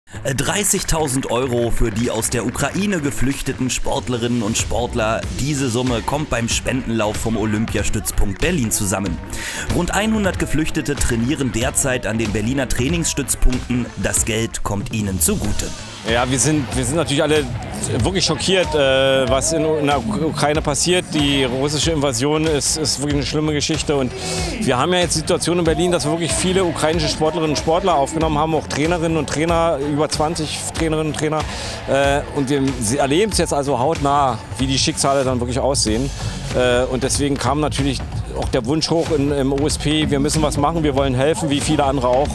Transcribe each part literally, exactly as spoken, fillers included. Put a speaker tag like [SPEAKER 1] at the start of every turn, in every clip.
[SPEAKER 1] dreißigtausend Euro für die aus der Ukraine geflüchteten Sportlerinnen und Sportler. Diese Summe kommt beim Spendenlauf vom Olympiastützpunkt Berlin zusammen. Rund hundert Geflüchtete trainieren derzeit an den Berliner Trainingsstützpunkten. Das Geld kommt ihnen zugute.
[SPEAKER 2] Ja, wir sind, wir sind natürlich alle wirklich schockiert, äh, was in, in der Ukraine passiert. Die russische Invasion ist, ist wirklich eine schlimme Geschichte. Und wir haben ja jetzt die Situation in Berlin, dass wir wirklich viele ukrainische Sportlerinnen und Sportler aufgenommen haben, auch Trainerinnen und Trainer, über zwanzig Trainerinnen und Trainer. Äh, und wir sie erleben es jetzt also hautnah, wie die Schicksale dann wirklich aussehen. Äh, und deswegen kam natürlich auch der Wunsch hoch in, im O S P, wir müssen was machen, wir wollen helfen, wie viele andere auch.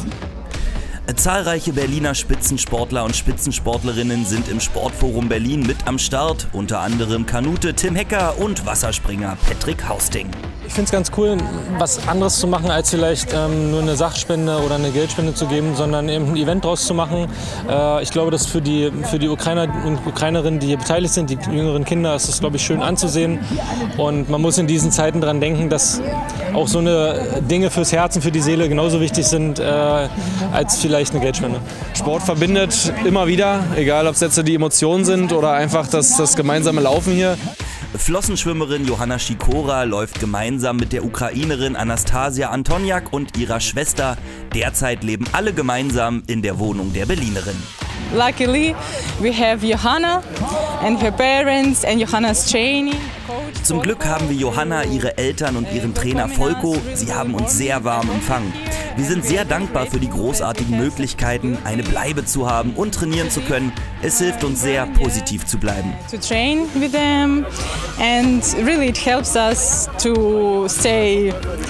[SPEAKER 1] Zahlreiche Berliner Spitzensportler und Spitzensportlerinnen sind im Sportforum Berlin mit am Start, unter anderem Kanute Tim Hecker und Wasserspringer Patrick Hausting.
[SPEAKER 3] Ich finde es ganz cool, was anderes zu machen, als vielleicht ähm, nur eine Sachspende oder eine Geldspende zu geben, sondern eben ein Event draus zu machen. Äh, ich glaube, dass für die, für die Ukrainer und Ukrainerinnen, die hier beteiligt sind, die jüngeren Kinder, ist das, glaube ich, schön anzusehen. Und man muss in diesen Zeiten daran denken, dass auch so eine Dinge fürs Herz und für die Seele genauso wichtig sind, äh, als vielleicht eine Geldspende.
[SPEAKER 4] Sport verbindet immer wieder, egal ob es jetzt die Emotionen sind oder einfach das, das gemeinsame Laufen hier.
[SPEAKER 1] Flossenschwimmerin Johanna Sikora läuft gemeinsam mit der Ukrainerin Anastasia Antoniak und ihrer Schwester. Derzeit leben alle gemeinsam in der Wohnung der Berlinerin.
[SPEAKER 5] Luckily, we have Johanna and her parents and Johanna's training.
[SPEAKER 1] Zum Glück haben wir Johanna, ihre Eltern und ihren Trainer Volko. Sie haben uns sehr warm empfangen. Wir sind sehr dankbar für die großartigen Möglichkeiten, eine Bleibe zu haben und trainieren zu können. Es hilft uns sehr, positiv zu bleiben.
[SPEAKER 5] To train with them and really it helps us to stay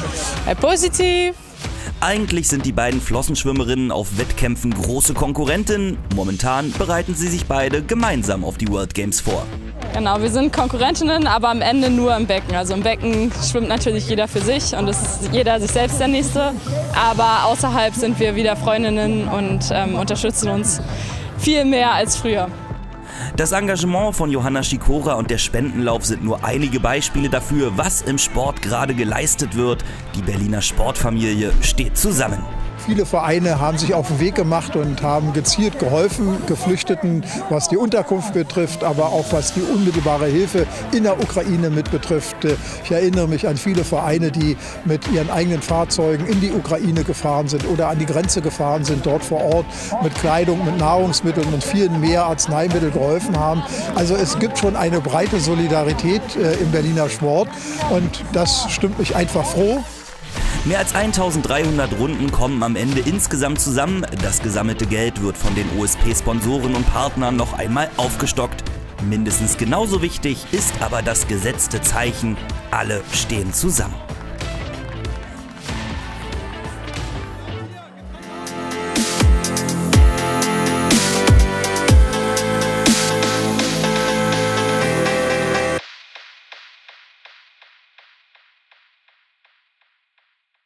[SPEAKER 5] positive.
[SPEAKER 1] Eigentlich sind die beiden Flossenschwimmerinnen auf Wettkämpfen große Konkurrentinnen. Momentan bereiten sie sich beide gemeinsam auf die World Games vor.
[SPEAKER 5] Genau, wir sind Konkurrentinnen, aber am Ende nur im Becken. Also im Becken schwimmt natürlich jeder für sich und es ist jeder sich selbst der Nächste. Aber außerhalb sind wir wieder Freundinnen und ähm, unterstützen uns viel mehr als früher.
[SPEAKER 1] Das Engagement von Johanna Sikora und der Spendenlauf sind nur einige Beispiele dafür, was im Sport gerade geleistet wird. Die Berliner Sportfamilie steht zusammen.
[SPEAKER 6] Viele Vereine haben sich auf den Weg gemacht und haben gezielt geholfen, Geflüchteten, was die Unterkunft betrifft, aber auch was die unmittelbare Hilfe in der Ukraine mit betrifft. Ich erinnere mich an viele Vereine, die mit ihren eigenen Fahrzeugen in die Ukraine gefahren sind oder an die Grenze gefahren sind, dort vor Ort mit Kleidung, mit Nahrungsmitteln und vielen mehr Arzneimitteln geholfen haben. Also es gibt schon eine breite Solidarität äh, im Berliner Sport und das stimmt mich einfach froh.
[SPEAKER 1] Mehr als eintausenddreihundert Runden kommen am Ende insgesamt zusammen. Das gesammelte Geld wird von den O S P-Sponsoren und Partnern noch einmal aufgestockt. Mindestens genauso wichtig ist aber das gesetzte Zeichen: alle stehen zusammen.